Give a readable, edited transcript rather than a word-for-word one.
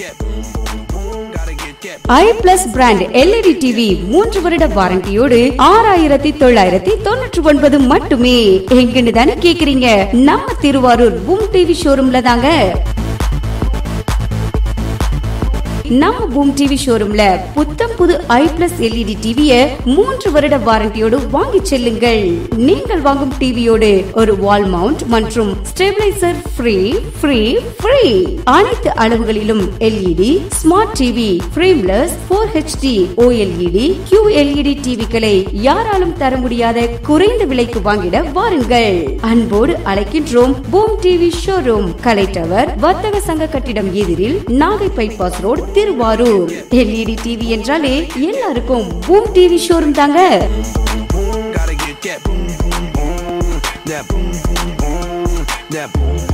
ஐ plus brand LED TV 3 வருட வாரண்டியோடு 6999 மட்டுமே. எங்கன்னு தானே கேக்குறீங்க? நம்ம திருவாரூர் பூம் டிவி ஷோரூம்ல தாங்க. நம்ம பூம் டிவி ஷோரூம்ல புத்தம் புது ஐ பிளஸ் LED டிவியை 3 வருட வாரண்டியோடு வாங்கி செல்லுங்கள். நீங்கள் வாங்கும் டிவியோடு ஒரு வால் மவுண்ட் மற்றும் ஸ்டெபிலைசர் ஃப்ரீ. அனைத்து அளவுகளிலும் LED, smart TV, frameless 4HD OLED, QLED டிவிகளை யாராலும் தர முடியாத குறைந்த விலைக்கு வாங்கிட வாருங்கள். அன்போடு அழைக்கின்றோம். Boom TV showroom, Kalai tower, வர்த்தக சங்க கட்டிடம் எதிரில், Nagai bypass road, Thiruvarur. LED TV என்றாலே எல்லாருக்கும் பூம் டிவி ஷோரூம் தாங்க. That boom,